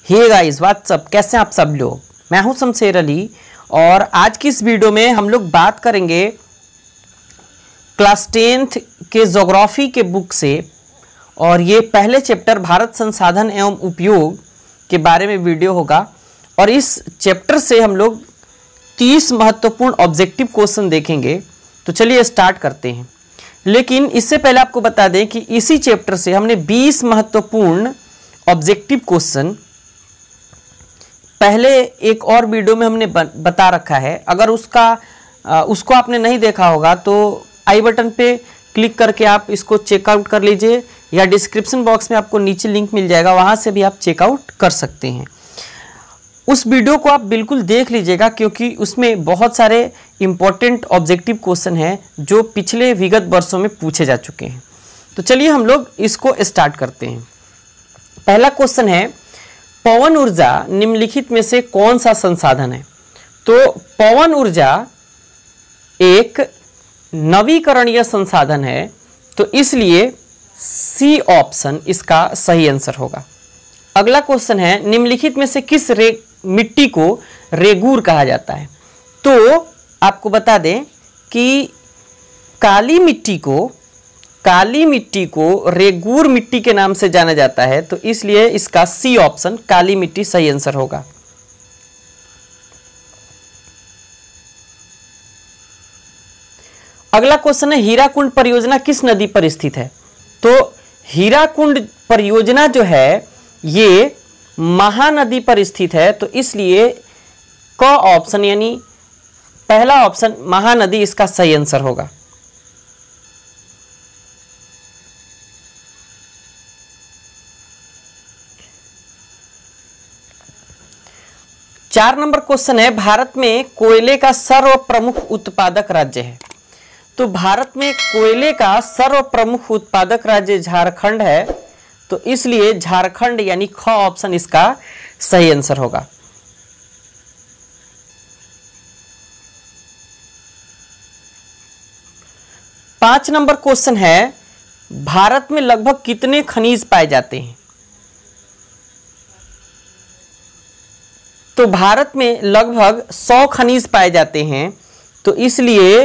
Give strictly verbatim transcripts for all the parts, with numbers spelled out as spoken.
Hey guys what's up, कैसे हैं आप सब लोग। मैं हूं शमशेर अली और आज की इस वीडियो में हम लोग बात करेंगे क्लास टेंथ के ज्योग्राफी के बुक से, और ये पहले चैप्टर भारत संसाधन एवं उपयोग के बारे में वीडियो होगा। और इस चैप्टर से हम लोग तीस महत्वपूर्ण ऑब्जेक्टिव क्वेश्चन देखेंगे। तो चलिए स्टार्ट करते हैं। लेकिन इससे पहले आपको बता दें कि इसी चैप्टर से हमने बीस महत्वपूर्ण ऑब्जेक्टिव क्वेश्चन पहले एक और वीडियो में हमने बता रखा है। अगर उसका उसको आपने नहीं देखा होगा तो आई बटन पे क्लिक करके आप इसको चेकआउट कर लीजिए, या डिस्क्रिप्शन बॉक्स में आपको नीचे लिंक मिल जाएगा, वहाँ से भी आप चेकआउट कर सकते हैं। उस वीडियो को आप बिल्कुल देख लीजिएगा, क्योंकि उसमें बहुत सारे इम्पोर्टेंट ऑब्जेक्टिव क्वेश्चन हैं जो पिछले विगत वर्षों में पूछे जा चुके हैं। तो चलिए हम लोग इसको स्टार्ट करते हैं। पहला क्वेश्चन है, पवन ऊर्जा निम्नलिखित में से कौन सा संसाधन है। तो पवन ऊर्जा एक नवीकरणीय संसाधन है, तो इसलिए सी ऑप्शन इसका सही आंसर होगा। अगला क्वेश्चन है, निम्नलिखित में से किस रे मिट्टी को रेगूर कहा जाता है। तो आपको बता दें कि काली मिट्टी को काली मिट्टी को रेगूर मिट्टी के नाम से जाना जाता है, तो इसलिए इसका सी ऑप्शन काली मिट्टी सही आंसर होगा। अगला क्वेश्चन है, हीराकुंड परियोजना किस नदी पर स्थित है। तो हीराकुंड परियोजना जो है ये महानदी पर स्थित है, तो इसलिए क ऑप्शन यानी पहला ऑप्शन महानदी इसका सही आंसर होगा। चार नंबर क्वेश्चन है, भारत में कोयले का सर्व प्रमुख उत्पादक राज्य है। तो भारत में कोयले का सर्व प्रमुख उत्पादक राज्य झारखंड है, तो इसलिए झारखंड यानी ख ऑप्शन इसका सही आंसर होगा। पांच नंबर क्वेश्चन है, भारत में लगभग कितने खनिज पाए जाते हैं। तो भारत में लगभग सौ खनिज पाए जाते हैं, तो इसलिए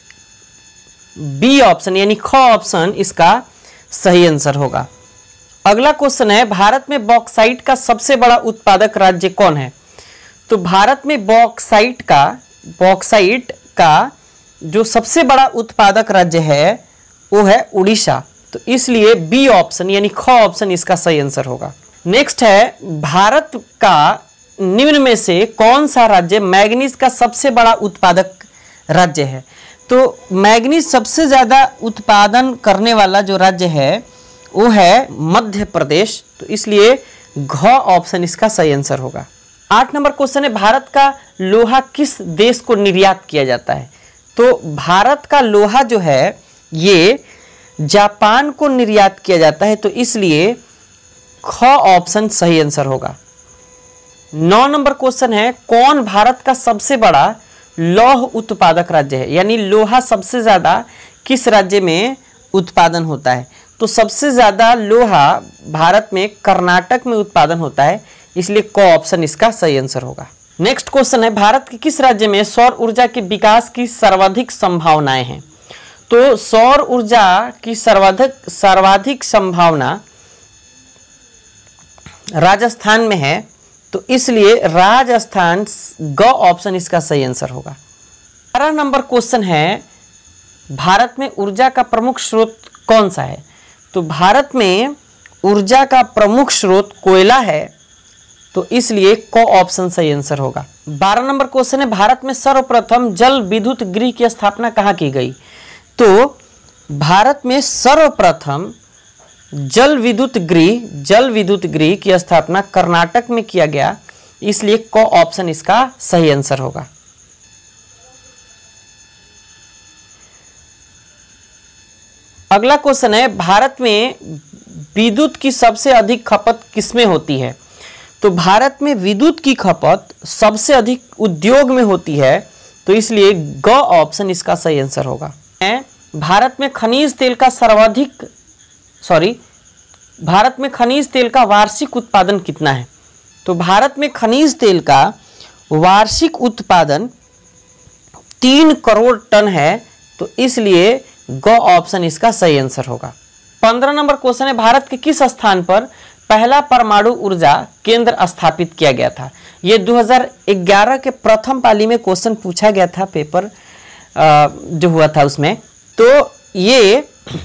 बी ऑप्शन यानी ख ऑप्शन इसका सही आंसर होगा। अगला क्वेश्चन है, भारत में बॉक्साइट का सबसे बड़ा उत्पादक राज्य कौन है। तो भारत में बॉक्साइट का बॉक्साइट का जो सबसे बड़ा उत्पादक राज्य है वो है उड़ीसा, तो इसलिए बी ऑप्शन यानी ख ऑप्शन इसका सही आंसर होगा। नेक्स्ट है, भारत का निम्न में से कौन सा राज्य मैग्नीज का सबसे बड़ा उत्पादक राज्य है। तो मैग्नीज सबसे ज्यादा उत्पादन करने वाला जो राज्य है वो है मध्य प्रदेश, तो इसलिए घ ऑप्शन इसका सही आंसर होगा। आठ नंबर क्वेश्चन है, भारत का लोहा किस देश को निर्यात किया जाता है। तो भारत का लोहा जो है ये जापान को निर्यात किया जाता है, तो इसलिए ख ऑप्शन सही आंसर होगा। नौ नंबर क्वेश्चन है, कौन भारत का सबसे बड़ा लौह उत्पादक राज्य है, यानी लोहा सबसे ज्यादा किस राज्य में उत्पादन होता है। तो सबसे ज्यादा लोहा भारत में कर्नाटक में उत्पादन होता है, इसलिए क ऑप्शन इसका सही आंसर होगा। नेक्स्ट क्वेश्चन है, भारत के किस राज्य में सौर ऊर्जा के विकास की सर्वाधिक संभावनाएं हैं। तो सौर ऊर्जा की सर्वाधिक सर्वाधिक संभावना राजस्थान में है, तो इसलिए राजस्थान ग ऑप्शन इसका सही आंसर होगा। बारह नंबर क्वेश्चन है, भारत में ऊर्जा का प्रमुख स्रोत कौन सा है। तो भारत में ऊर्जा का प्रमुख स्रोत कोयला है, तो इसलिए क ऑप्शन सही आंसर होगा। बारह नंबर क्वेश्चन है, भारत में सर्वप्रथम जल विद्युत गृह की स्थापना कहाँ की गई। तो भारत में सर्वप्रथम जल विद्युत गृह जल विद्युत गृह की स्थापना कर्नाटक में किया गया, इसलिए क ऑप्शन इसका सही आंसर होगा। अगला क्वेश्चन है, भारत में विद्युत की सबसे अधिक खपत किसमें होती है। तो भारत में विद्युत की खपत सबसे अधिक उद्योग में होती है, तो इसलिए ग ऑप्शन इसका सही आंसर होगा। भारत में खनिज तेल का सर्वाधिक सॉरी भारत में खनिज तेल का वार्षिक उत्पादन कितना है। तो भारत में खनिज तेल का वार्षिक उत्पादन तीन करोड़ टन है, तो इसलिए ग ऑप्शन इसका सही आंसर होगा। पंद्रह नंबर क्वेश्चन है, भारत के किस स्थान पर पहला परमाणु ऊर्जा केंद्र स्थापित किया गया था? ये दो हज़ार ग्यारह के प्रथम पाली में क्वेश्चन पूछा गया था, पेपर जो हुआ था उसमें। तो ये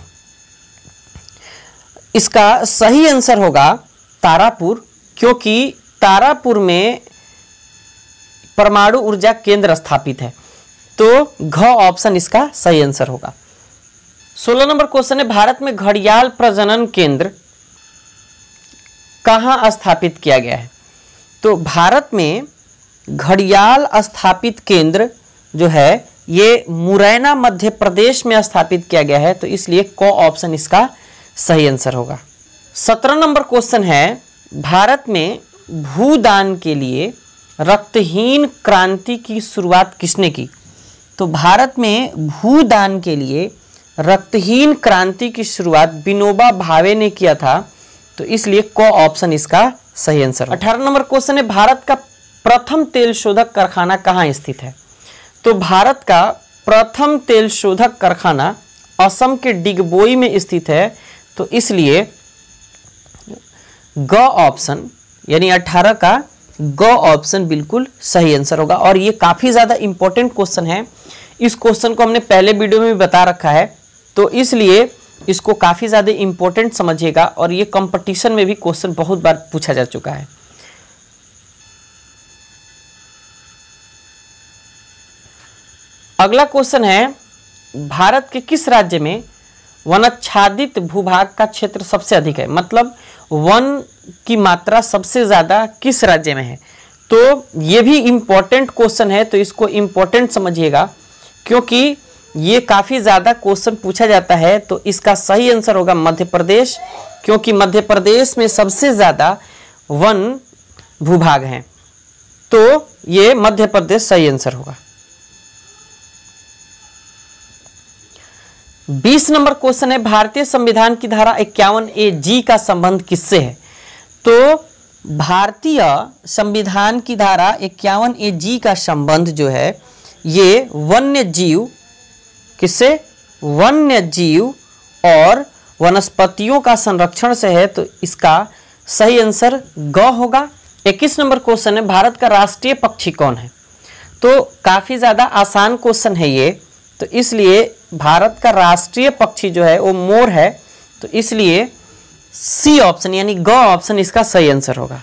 इसका सही आंसर होगा तारापुर, क्योंकि तारापुर में परमाणु ऊर्जा केंद्र स्थापित है। तो घ ऑप्शन इसका सही आंसर होगा। सोलह नंबर क्वेश्चन है, भारत में घड़ियाल प्रजनन केंद्र कहाँ स्थापित किया गया है? तो भारत में घड़ियाल स्थापित केंद्र जो है ये मुरैना मध्य प्रदेश में स्थापित किया गया है, तो इसलिए क ऑप्शन इसका सही आंसर होगा। सत्रह नंबर क्वेश्चन है, भारत में भूदान के लिए रक्तहीन क्रांति की शुरुआत किसने की? तो भारत में भूदान के लिए रक्तहीन क्रांति की शुरुआत विनोबा भावे ने किया था, तो इसलिए क ऑप्शन इसका सही आंसर। अठारह नंबर क्वेश्चन है, भारत का प्रथम तेल शोधक कारखाना कहाँ स्थित है? तो भारत का प्रथम तेल शोधक कारखाना असम के डिगबोई में स्थित है, तो इसलिए ग ऑप्शन यानी अठारह का ग ऑप्शन बिल्कुल सही आंसर होगा। और ये काफी ज्यादा इंपॉर्टेंट क्वेश्चन है, इस क्वेश्चन को हमने पहले वीडियो में भी बता रखा है, तो इसलिए इसको काफी ज्यादा इंपॉर्टेंट समझिएगा। और ये कंपटीशन में भी क्वेश्चन बहुत बार पूछा जा चुका है। अगला क्वेश्चन है, भारत के किस राज्य में वनाच्छादित भूभाग का क्षेत्र सबसे अधिक है? मतलब वन की मात्रा सबसे ज्यादा किस राज्य में है? तो ये भी इंपॉर्टेंट क्वेश्चन है, तो इसको इंपॉर्टेंट समझिएगा, क्योंकि ये काफी ज्यादा क्वेश्चन पूछा जाता है। तो इसका सही आंसर होगा मध्य प्रदेश, क्योंकि मध्य प्रदेश में सबसे ज्यादा वन भूभाग हैं, तो ये मध्य प्रदेश सही आंसर होगा। बीस नंबर क्वेश्चन है, भारतीय संविधान की धारा इक्यावन ए जी का संबंध किससे है? तो भारतीय संविधान की धारा इक्यावन ए जी का संबंध जो है ये वन्य जीव किससे? वन्य जीव और वनस्पतियों का संरक्षण से है, तो इसका सही आंसर ग होगा। इक्कीस नंबर क्वेश्चन है, भारत का राष्ट्रीय पक्षी कौन है? तो काफी ज्यादा आसान क्वेश्चन है ये, तो इसलिए भारत का राष्ट्रीय पक्षी जो है वो मोर है, तो इसलिए सी ऑप्शन यानी ग ऑप्शन इसका सही आंसर होगा।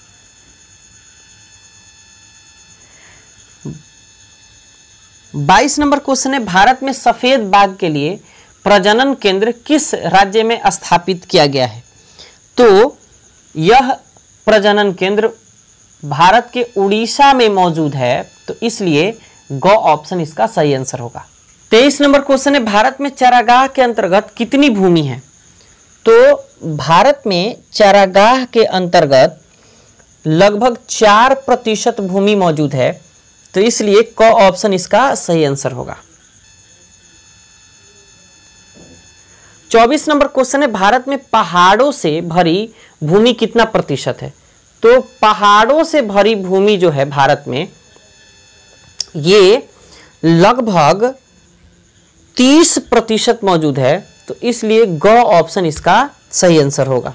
बाईस नंबर क्वेश्चन है, भारत में सफेद बाघ के लिए प्रजनन केंद्र किस राज्य में स्थापित किया गया है? तो यह प्रजनन केंद्र भारत के उड़ीसा में मौजूद है, तो इसलिए ग ऑप्शन इसका सही आंसर होगा। तेईस नंबर क्वेश्चन है, भारत में चारागाह के अंतर्गत कितनी भूमि है? तो भारत में चारागाह के अंतर्गत लगभग चार प्रतिशत भूमि मौजूद है, तो इसलिए क ऑप्शन इसका सही आंसर होगा। चौबीस नंबर क्वेश्चन है, भारत में पहाड़ों से भरी भूमि कितना प्रतिशत है? तो पहाड़ों से भरी भूमि जो है भारत में ये लगभग तीस प्रतिशत मौजूद है, तो इसलिए ग ऑप्शन इसका सही आंसर होगा।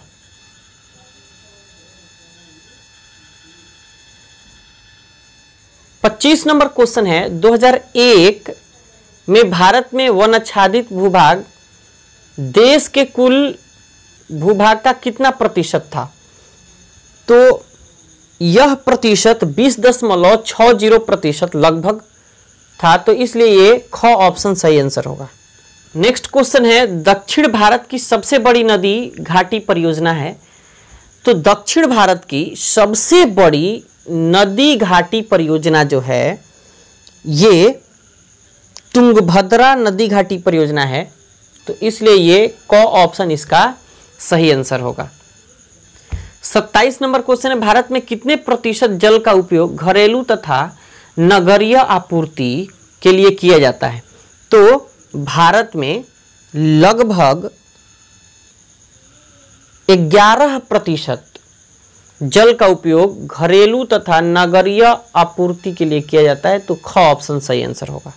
पच्चीस नंबर क्वेश्चन है, दो हज़ार एक में भारत में वनाच्छादित भूभाग देश के कुल भूभाग का कितना प्रतिशत था? तो यह प्रतिशत बीस दशमलव छह जीरो प्रतिशत लगभग था, तो इसलिए ये ख ऑप्शन सही आंसर होगा। नेक्स्ट क्वेश्चन है, दक्षिण भारत की सबसे बड़ी नदी घाटी परियोजना है। तो दक्षिण भारत की सबसे बड़ी नदी घाटी परियोजना जो है ये तुंगभद्रा नदी घाटी परियोजना है, तो इसलिए ये क ऑप्शन इसका सही आंसर होगा। सत्ताईस नंबर क्वेश्चन है, भारत में कितने प्रतिशत जल का उपयोग घरेलू तथा नगरीय आपूर्ति के लिए किया जाता है? तो भारत में लगभग ग्यारह प्रतिशत जल का उपयोग घरेलू तथा नगरीय आपूर्ति के लिए किया जाता है। तो ख ऑप्शन सही आंसर होगा।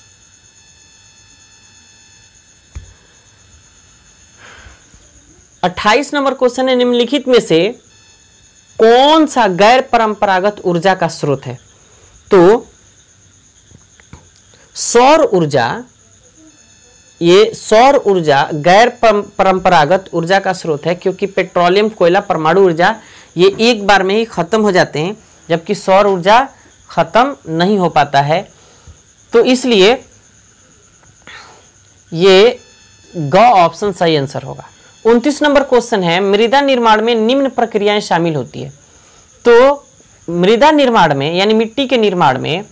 अट्ठाईस नंबर क्वेश्चन है, निम्नलिखित में से कौन सा गैर परंपरागत ऊर्जा का स्रोत है? तो सौर ऊर्जा, ये सौर ऊर्जा गैर परंपरागत ऊर्जा का स्रोत है, क्योंकि पेट्रोलियम, कोयला, परमाणु ऊर्जा ये एक बार में ही खत्म हो जाते हैं, जबकि सौर ऊर्जा खत्म नहीं हो पाता है। तो इसलिए ये ग ऑप्शन सही आंसर होगा। उनतीस नंबर क्वेश्चन है, मृदा निर्माण में निम्न प्रक्रियाएं शामिल होती है। तो मृदा निर्माण में यानी मिट्टी के निर्माण में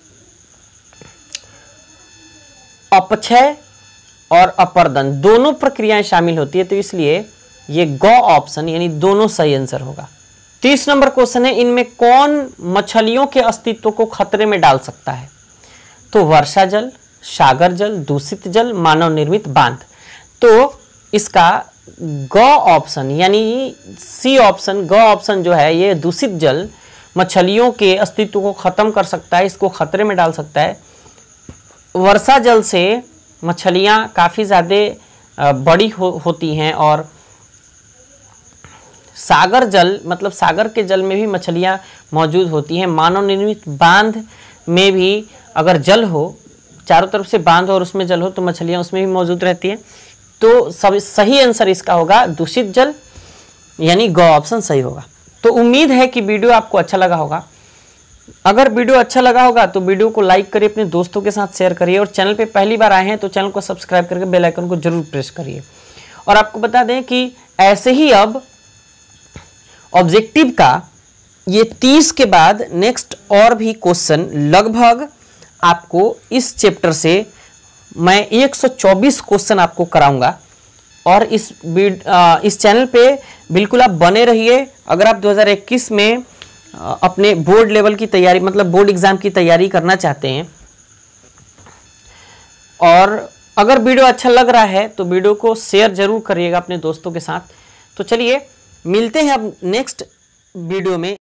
अपक्षय और अपर्दन दोनों प्रक्रियाएं शामिल होती है। तो इसलिए ये ग ऑप्शन यानी दोनों सही आंसर होगा। तीस नंबर क्वेश्चन है, इनमें कौन मछलियों के अस्तित्व को खतरे में डाल सकता है? तो वर्षा जल, सागर जल, दूषित जल, मानव निर्मित बांध। तो इसका ग ऑप्शन यानी सी ऑप्शन, ग ऑप्शन जो है ये दूषित जल मछलियों के अस्तित्व को खत्म कर सकता है, इसको खतरे में डाल सकता है। वर्षा जल से मछलियाँ काफ़ी ज़्यादा बड़ी हो, होती हैं, और सागर जल मतलब सागर के जल में भी मछलियाँ मौजूद होती हैं। मानव निर्मित बांध में भी अगर जल हो, चारों तरफ से बांध और उसमें जल हो, तो मछलियाँ उसमें भी मौजूद रहती हैं। तो सब सही आंसर इसका होगा दूषित जल, यानी ग ऑप्शन सही होगा। तो उम्मीद है कि वीडियो आपको अच्छा लगा होगा। अगर वीडियो अच्छा लगा होगा तो वीडियो को लाइक करिए, अपने दोस्तों के साथ शेयर करिए, और चैनल पे पहली बार आए हैं तो चैनल को सब्सक्राइब करके बेल आइकन को जरूर प्रेस करिए। और आपको बता दें कि ऐसे ही अब ऑब्जेक्टिव का ये तीस के बाद नेक्स्ट और भी क्वेश्चन लगभग आपको इस चैप्टर से मैं एक सौ चौबीस क्वेश्चन आपको कराऊंगा। और इस इस चैनल पे बिल्कुल आप बने रहिए। अगर आप दो हज़ार इक्कीस में अपने बोर्ड लेवल की तैयारी मतलब बोर्ड एग्जाम की तैयारी करना चाहते हैं, और अगर वीडियो अच्छा लग रहा है तो वीडियो को शेयर जरूर करिएगा अपने दोस्तों के साथ। तो चलिए मिलते हैं अब नेक्स्ट वीडियो में।